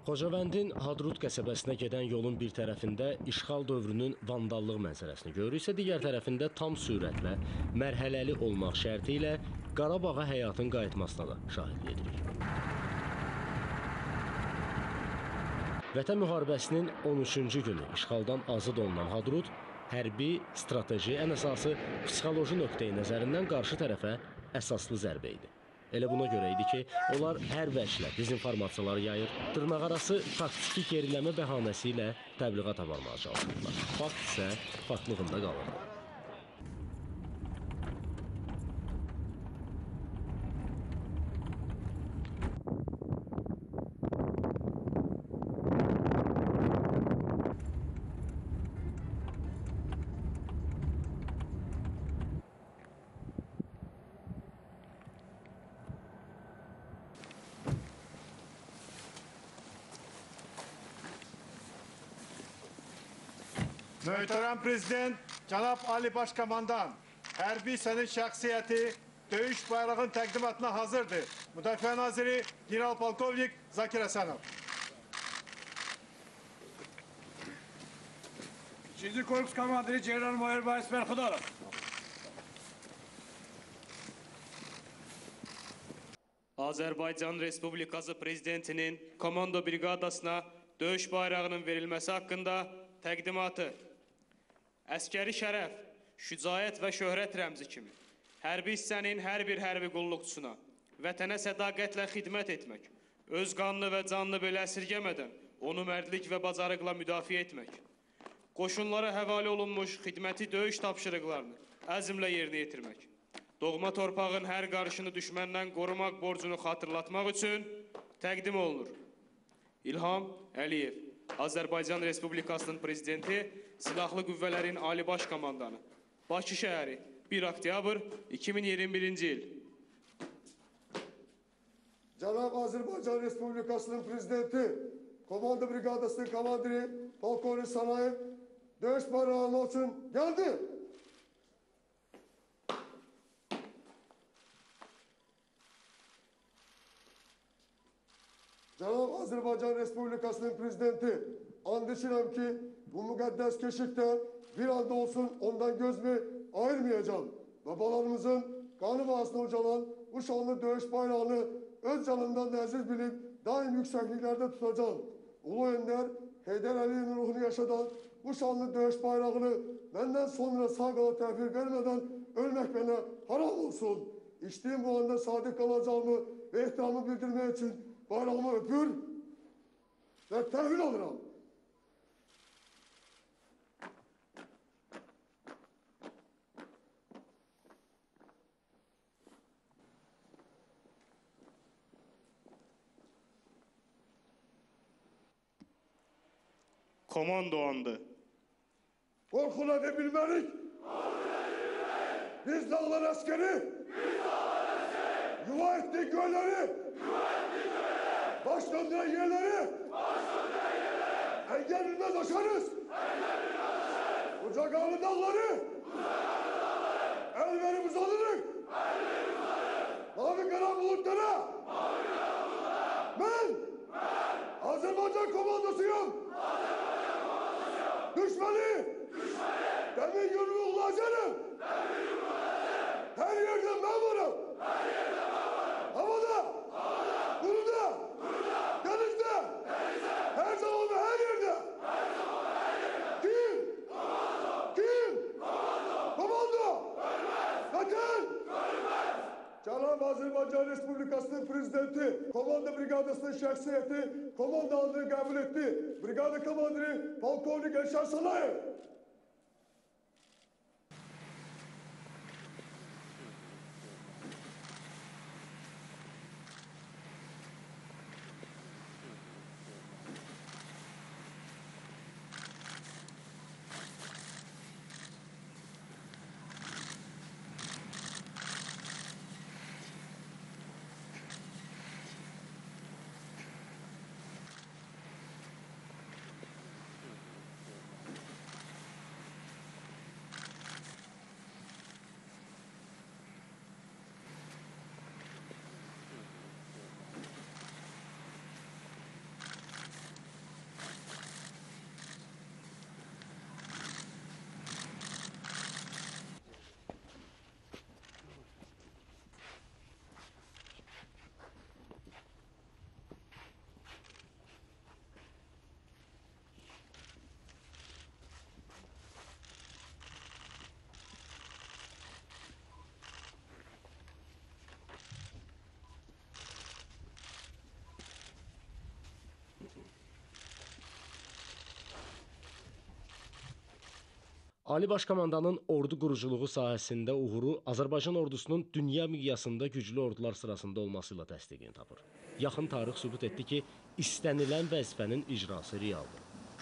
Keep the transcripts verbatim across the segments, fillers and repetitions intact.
Xocavəndin Hadrut qəsəbəsinə gedən yolun bir tərəfində işğal dövrünün vandallıq mənzərəsini görürsə, digər tərəfində tam sürətlə, mərhələli olmaq şərti ilə Qarabağa həyatın qayıtmasına da şahidlik edirik. Vətən müharibəsinin on üçüncü günü işğaldan azad olunan Hadrut, hərbi, strateji, ən əsası psixoloji nöqteyi nəzərindən qarşı tərəfə əsaslı zərbə idi. Elə buna görə idi ki, onlar hər vəclə dezinformasiyaları yayır, dırnaqarası taktiki geriləmə bəhanəsi ilə təbliğat aparmağa çalışırdılar. Fakt isə faktlığında qalırdı. Möhtərəm Prezident, Cənab Ali Başkomandan, hərbi sənin şəxsiyyəti döyüş bayrağın təqdimatına hazırdır. Müdafiə Naziri General Polkovnik Zakir Həsənov. İkinci Korpus Komandiri General Mayor Bayis Mərxudov. Azərbaycan Respublikası Prezidentinin komando briqadasına döyüş bayrağının verilməsi haqqında təqdimatı. Əskəri şərəf, şücaət və şöhrət rəmzi kimi hərbi hissənin hər bir hərbi qulluqçusuna vətənə sədaqətlə xidmət etmək, öz qanını və canını belə əsirgəmədən onu mərdlik və bacarıqla müdafiə etmək, qoşunlara həvalə olunmuş xidməti döyüş tapşırıqlarını əzmlə yerinə yetirmək, doğma torpağın hər qarışını düşməndən qorumaq borcunu xatırlatmaq üçün təqdim olunur. İlham Əliyev, Azərbaycan Respublikasının Prezidenti, Silahlı Qüvvələrin Ali Baş Komandanı, Bakı şəhəri, bir oktyabr iki min iyirmi birinci il. Cənab Azərbaycan Respublikasının Prezidenti, Komando Briqadasının Komandiri, Polkovnik Sanayev, döyüş bayrağı almaq üçün gəldi. Cənab Azərbaycan Respublikasının Prezidenti, and içirəm ki, bu müqəddəs keşikdə bir anda olsun ondan gözümü ayırmayacağım. Babalarımızın qanı vasitəsilə ucalan bu şanlı döyüş bayrağını öz canından nəziz bilib daim yüksəkliklərdə tutacağım. Ulu Öndər Heydər Əliyevin ruhunu yaşadan bu şanlı döyüş bayrağını məndən sonra sağ qala təhvil vermədən ölmək mənə haram olsun. İçdiyim bu anda sadiq qalacağımı və ehtiramı bildirmək üçün bayrağımı öpür və təhvil alıram. Komando andı. Qorxuna və bilmərik. Biz dağlar əskeri. Yuva etdik gölləri. Baş döndüren yerleri. Engel bilmez aşarız. Kucak ağlı dalları. El verip uzanırız. Mavi kara bulutlara. Ben. Azerbaycan komandosuyum. Düşmanı. Demir yumruğlu ajanım. Her yerden ben varım. Havada. Burada. Denizde. Her zaman ve her yerde. Kim? Kim? Komando. Vatan. Cənab Azərbaycan Respublikasının Prezidenti, Komando Briqadasının şəxsiyyəti, komandanlığı qəbul etdi. Brigada komandiri Polkovnik Elşar Sanayev. Ali Baş Komandanın ordu quruculuğu sahəsində uğuru Azərbaycan ordusunun dünya miqyasında güclü ordular sırasında olması ilə təsdiqini tapır. Yaxın tarix sübut etdi ki, istənilən vəzifənin icrası realdır.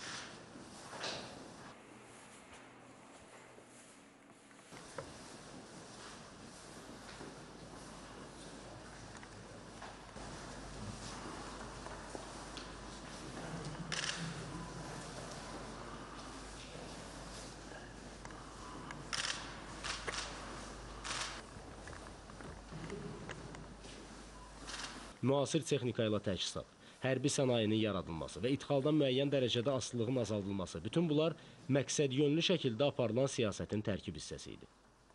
Müasir texnika ilə təchizat, hərbi sənayinin yaradılması və idxaldan müəyyən dərəcədə asılılığın azaldılması, bütün bunlar məqsədyönlü şəkildə aparılan siyasətin tərkib hissəsi idi.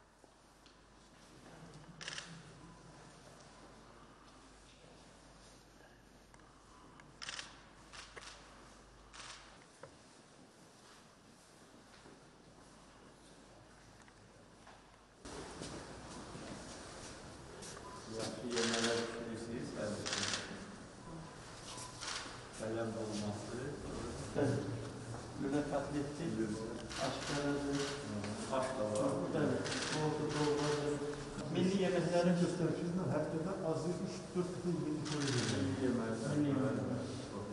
Kalem dolması, lüne katletti, aşkarası, aş da var. Evet, oldu, dolması. Milli yemeklerin gösterişinden haftada azı üç dört yıl yeni koyuyorlar. Milli yemekler. Milli yemekler.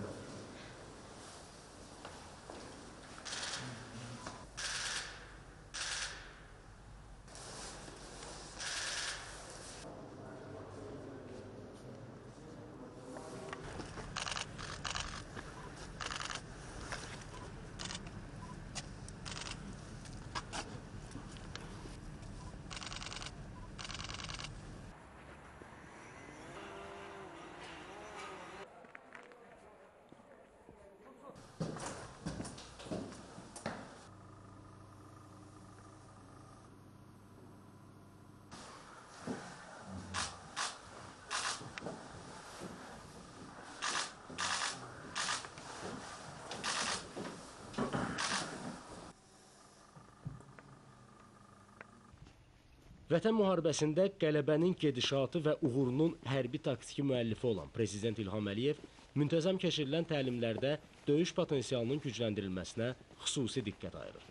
Vətən müharibəsində qələbənin gedişatı və uğurunun hərbi taktiki müəllifi olan Prezident İlham Əliyev müntəzəm keçirilən təlimlərdə döyüş potensialının gücləndirilməsinə xüsusi diqqət ayırır.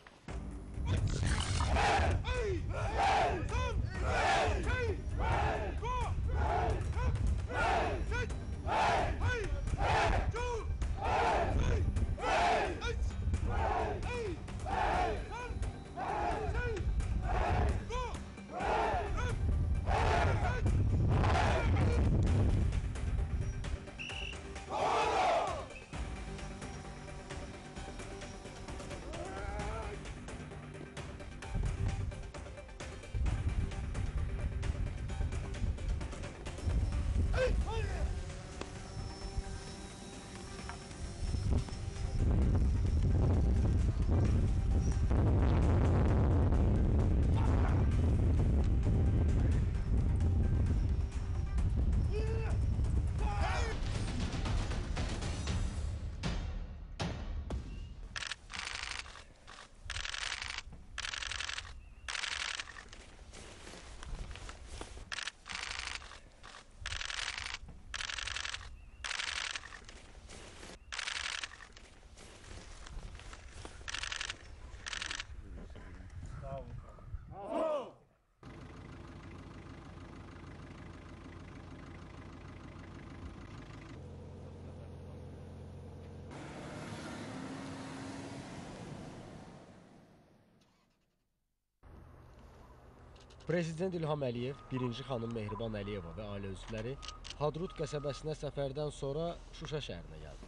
Prezident İlham Əliyev, birinci xanım Mehriban Əliyeva və ailə üzvləri Hadrut qəsəbəsinə səfərdən sonra Şuşa şəhərinə gəldi.